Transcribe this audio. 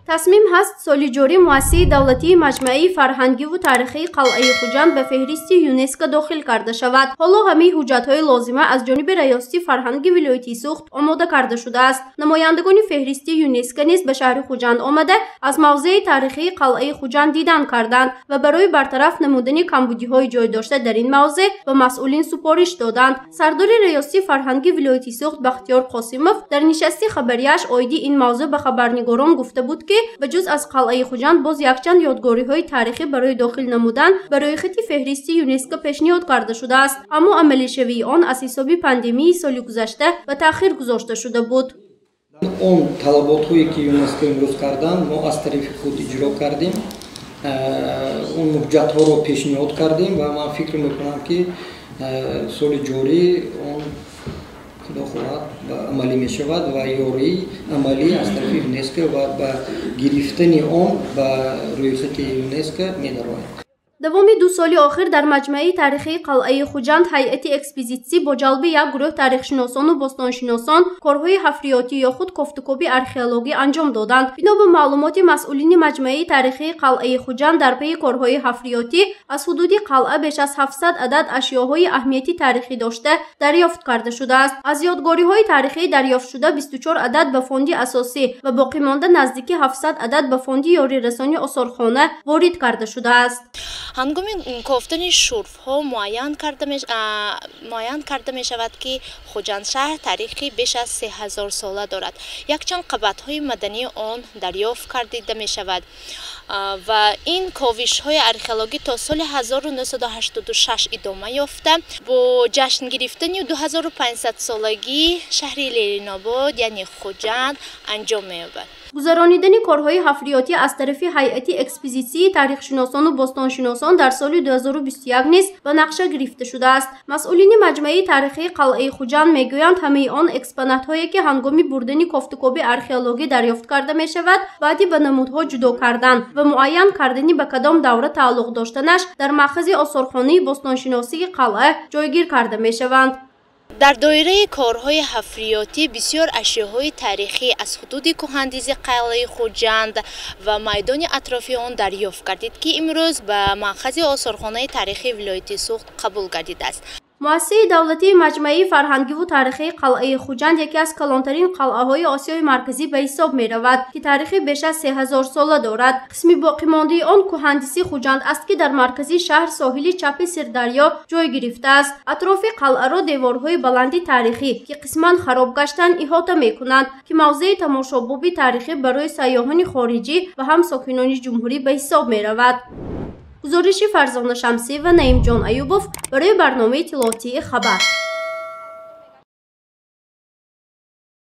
تصمیم هست سال جاری مؤسسه دولتی مجمع فرهنگی و تاریخی قلعه خوجند به فهرست یونسکو داخل کرده شود. حالا همه حجت‌های لازمه از جانب ریاست فرهنگی ولایت سوخت آماده کرده شده است. نمایندگان فهرست یونسکو نیز به شهر خوجند آمده از موضع تاریخی قلعه خوجند دیدن کردند و برای برطرف نمودن کمبودی‌های جای داشته در این موضع به مسئولین سپارش دادند. سردار ریاست فرهنگی ولایت سوخت بختیار قاسموف در نشست خبریش آیدی این موضوع به خبرنگاران گفته بود که به جز از قلعه خوجند باز یکچند یادگاری‌های تاریخی برای داخل نمودن برای خط فهرست یونسکو پیشنهاد کرده شده است، اما عملی شوی آن از حساب پاندمی سال گذشته به تأخیر گذاشته شده بود. اون طلبات‌هایی که یونسکو امروز کردند ما از طرف خود اجرا کردیم، اون حجت‌ها رو پیشنهاد کردیم و من فکر می‌کنم که سال جاری اون خدا خواهد عملی می شود و یاری عملی از طرف یونسکو و به گرفتن آن به روی خط یونسکو می درآید. دوام 2 سال آخر در مجمع تاریخی قلعه خوجند هیئت اکسپوزیسی با جلب یک گروه تاریخشناسان و باستانشناسان کارهای حفریاتی یا خود کافتوکاوی آرخئولوژی انجام دادند. بنا به معلومات مسئولین مجمع تاریخی قلعه خوجند در پی کارهای حفریاتی از حدود قلعه بیش از 700 عدد اشیاءهای اهمیتی تاریخی داشته دریافت کرده شده است. از یادگاری‌های تاریخی دریافت شده 24 عدد به فوند اساسی و باقی مانده نزدیک 700 عدد به فوند یاری رسانی آثارخانه وارد کرده شده است. هنگام کافتن شرف ها معین کرده می شود که خوجند شهر تاریخی بیش از 3000 ساله دارد. یکچند قبط های مدنی آن دریافت کرده می شود و این کاوش های آرخئولوژی تا سال 1986 ادامه یافته. با جشن گرفتن 2500 سالگی شهر لیرین‌آباد یعنی خوجند انجام می یابد. گذرانیدن کارهای حفریاتی از طرف هیئت اکسپوزیسی تاریخشناسان و باستانشناسان در سال 2021 نیز به نقشه گرفته شده است. مسئولین مجمع تاریخی قلعه خوجند میگویند همه آن اکسپونات هایی که هنگام بردن کافتوکاوی آرخئولوژی دریافت کرده می شود بعدی به نمودها جدا کردن و معین کردن به کدام دوره تعلق داشتنش در مأخذ آثارخانه باستانشناسی قلعه جایگیر کرده می شوند. در دایره کارهای حفریاتی بسیار اشیاءهای تاریخی از حدود کهندیز قلعه خوجند و میدان اطرافی آن دریافت کردید که امروز به مأخذ آثارخانه تاریخی ولایت سوخت قبول گردیده است. مؤسسه دولتی مجمع فرهنگی و تاریخی قلعه خوجند یکی از کلانترین قلعه‌های آسیای مرکزی به حساب می رود که تاریخ بیش از 3000 ساله دارد. قسمی باقی مانده آن کهندیسی خوجند است که در مرکزی شهر ساحل چپ سردریا جای گرفته است. اطراف قلعه را دیوارهای بلندی تاریخی که قسما خراب گشتند احاطه می کنند که موضع تماشاباب تاریخی برای سیاحان خارجی و هم ساکنان جمهوری به حساب می رود. گزارش فرزانه شمسی و نعیم جان ایوبوف برای برنامه اطلاعاتی خبر.